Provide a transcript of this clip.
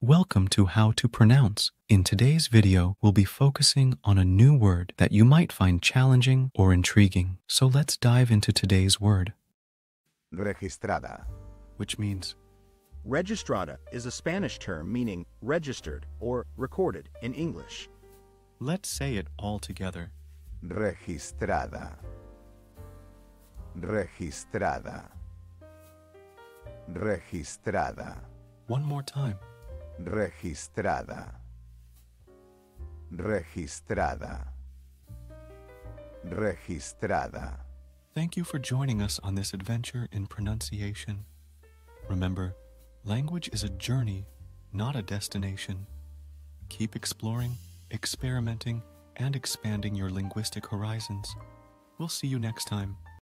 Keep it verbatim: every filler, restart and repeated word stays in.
Welcome to How to Pronounce. In today's video, we'll be focusing on a new word that you might find challenging or intriguing. So let's dive into today's word, Registrada. which means Registrada is a Spanish term meaning registered or recorded in English. let's say it all together. Registrada. Registrada. Registrada. One more time. Registrada. Registrada. Registrada. Thank you for joining us on this adventure in pronunciation. Remember, language is a journey, not a destination. Keep exploring, experimenting, and expanding your linguistic horizons. We'll see you next time.